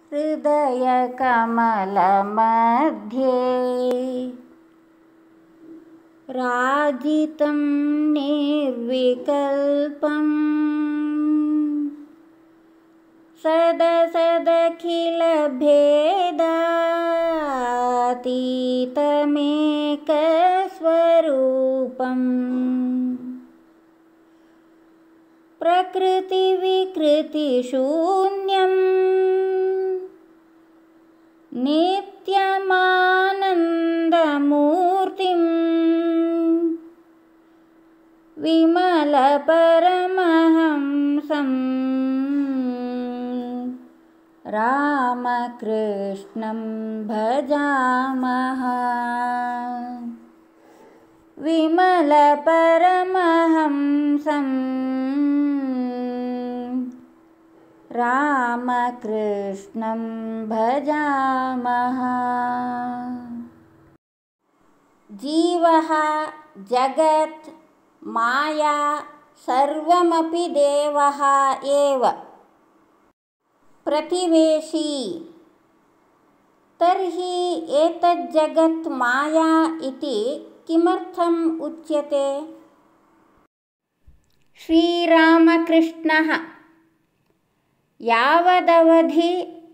हृदयकमलमध्ये राजितं निर्विकल्पम् सदसदखिलभेदातीतमेकस्वरूपम् प्रकृतिविकृतिशून्यं नित्यमानन्दमूर्तिं विमलपरमहंसं रामकृष्णं भजामः। विमलपरमहंसं रामकृष्णं भजामः। जीवः जगत् माया सर्वमपि देवः एव प्रतिवेशी। तर्हि एतज्जगत् माया इति किमर्थम् उच्यते? श्रीरामकृष्णः यावदवधि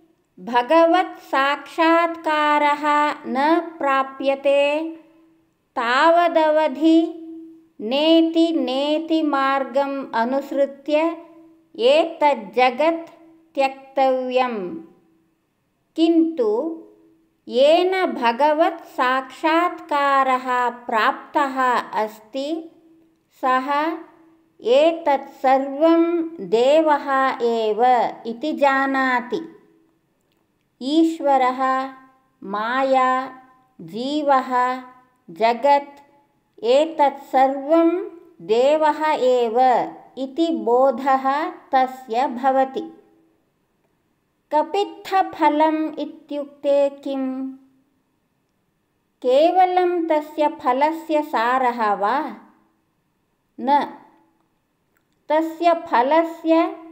भगवत्साक्षात्कारः न प्राप्यते तावदवधि नेति नेति मार्गम् अनुसृत्य एतज्जगत् त्यक्तव्यम्। किन्तु येन भगवत्साक्षात्कारः प्राप्तः अस्ति सः एतत् सर्वं देवः एव इति जानाति। ईश्वरः, माया, जीवः, जगत् एतत् सर्वं देवः एव इति बोधः तस्य भवति। कपित्थफलम् इत्युक्ते किम्? केवलं तस्य फलस्य सारः वा? न, तस्य फलस्य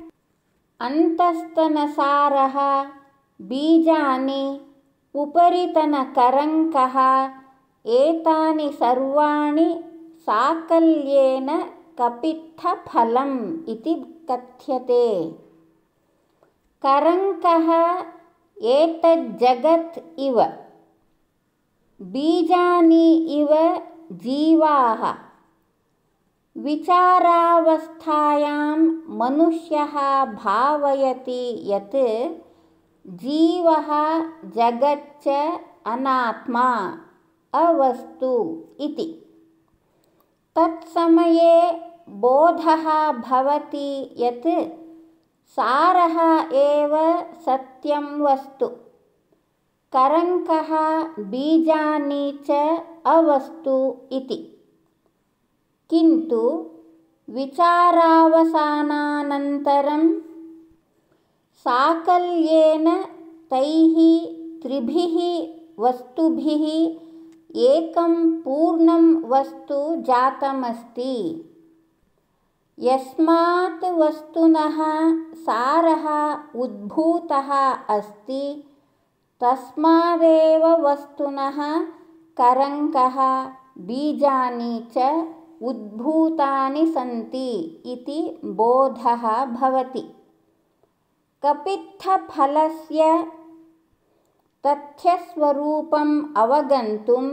अन्तस्तनसारः, बीजानि, उपरितनकरङ्कः एतानि सर्वाणि साकल्येन कपित्थफलम् इति कथ्यते। करङ्कः एतज्जगत् इव, बीजानि इव जीवाः। विचारावस्थायां मनुष्यः भावयति यत् जीवः जगच्च अनात्मा अवस्तु इति। तत्समये बोधः भवति यत् सारः एव सत्यं वस्तु, करङ्कः बीजानि च अवस्तु इति। किन्तु विचारावसानानन्तरं साकल्येन तैः त्रिभिः वस्तुभिः एकं पूर्णं वस्तु जातमस्ति। यस्मात् वस्तुनः सारः उद्भूतः अस्ति तस्मादेव वस्तुनः करङ्कः बीजानि च उद्भूतानि सन्ति इति बोधः भवति। कपित्थफलस्य तथ्यस्वरूपम् अवगन्तुं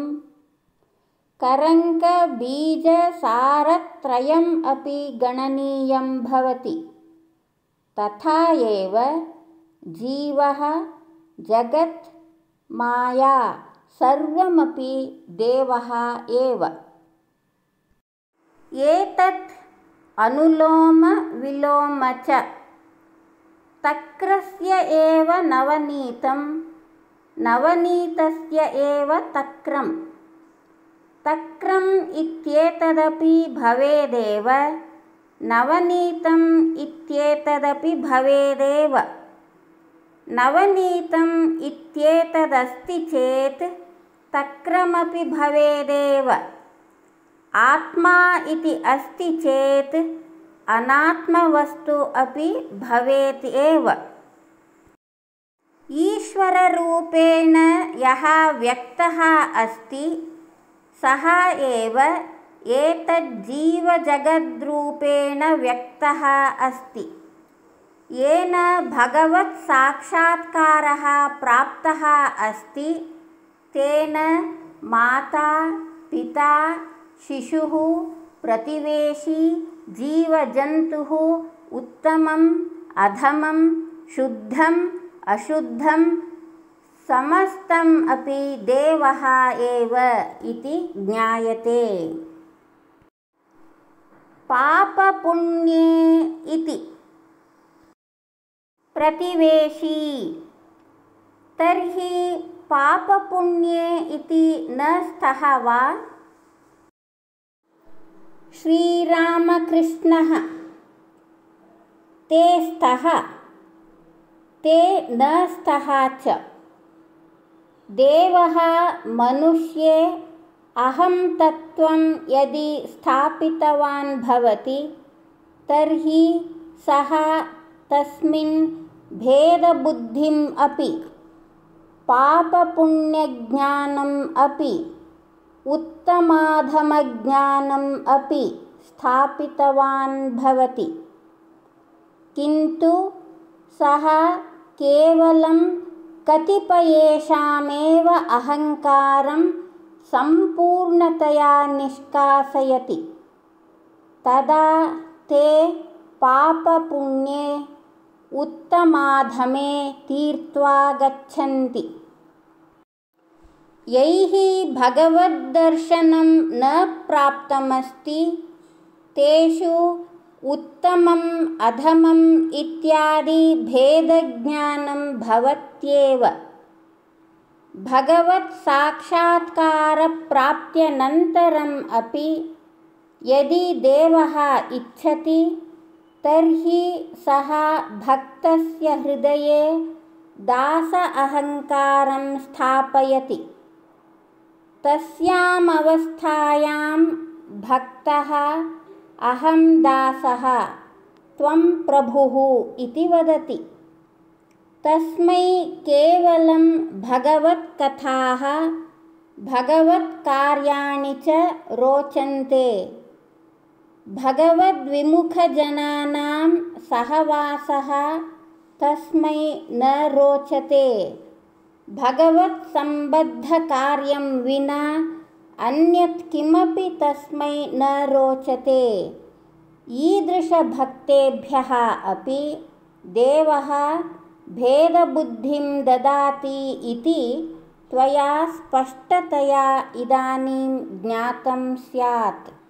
करङ्कबीजसारत्रयम् अपि गणनीयं भवति। तथा एव जीवः, जगत्, माया सर्वमपि देवः एव। एतत् अनुलोम विलोम च। तक्रस्य एव नवनीतं, नवनीतस्य एव तक्रं। तक्रम् इत्येतदपि भवेदेव, नवनीतम् इत्येतदपि भवेदेव। नवनीतम् इत्येतदस्ति चेत् तक्रमपि भवेदेव। आत्मा इति अस्ति चेत् अनात्मवस्तु अपि भवेत् एव। ईश्वररूपेण यः व्यक्तः अस्ति सः एव एतज्जीवजगद्रूपेण व्यक्तः अस्ति। येन भगवत्साक्षात्कारः प्राप्तः अस्ति तेन माता पिता शिशुः प्रतिवेशी जीवजन्तुः उत्तमम् अधमं शुद्धम् अशुद्धं समस्तम् अपि देवः एव इति ज्ञायते। पापपुण्ये इति प्रतिवेशी। तर्हि पापपुण्ये इति न स्तः वा? श्रीरामकृष्णः ते स्तः ते न स्तः च। देवः मनुष्ये अहं तत्त्वं यदि स्थापितवान् भवति तर्हि सः तस्मिन् भेदबुद्धिम् अपि पापपुण्यज्ञानम् अपि उत्तमाधमज्ञानम् अपि स्थापितवान् भवति। किन्तु सः केवलं कतिपयेषामेव अहङ्कारं सम्पूर्णतया निष्कासयति। तदा ते पापपुण्ये उत्तमाधमे तीर्त्वा गच्छन्ति। यैः भगवद्दर्शनं न प्राप्तमस्ति तेषु उत्तमम् अधमम् इत्यादि भेदज्ञानं भवत्येव। भगवत्साक्षात्कारप्राप्त्यनन्तरम् अपि यदि देवः इच्छति तर्हि सः भक्तस्य हृदये दास अहङ्कारं स्थापयति। तस्यामवस्थायां भक्तः अहं दासः त्वं प्रभुः इति वदति। तस्मै केवलं भगवत्कथाः भगवत्कार्याणि च रोचन्ते। भगवद्विमुखजनानां सहवासः तस्मै न रोचते। भगवत्सम्बद्धकार्यं विना अन्यत् किमपि तस्मै न रोचते। ईदृशभक्तेभ्यः अपि देवः भेदबुद्धिं ददाति इति त्वया स्पष्टतया इदानीं ज्ञातं स्यात्।